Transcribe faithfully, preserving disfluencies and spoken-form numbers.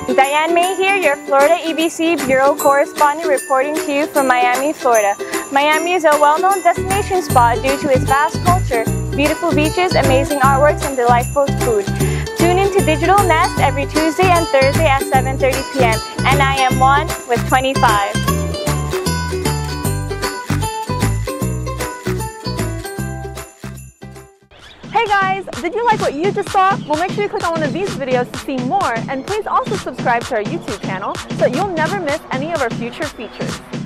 Diane May here, your Florida E B C Bureau correspondent reporting to you from Miami, Florida. Miami is a well-known destination spot due to its vast culture, beautiful beaches, amazing artworks, and delightful food. Tune in to Digital Nest every Tuesday and Thursday at seven thirty p m And I am one with twenty-five. Hey guys, did you like what you just saw? Well, make sure you click on one of these videos to see more, and please also subscribe to our YouTube channel so that you'll never miss any of our future features.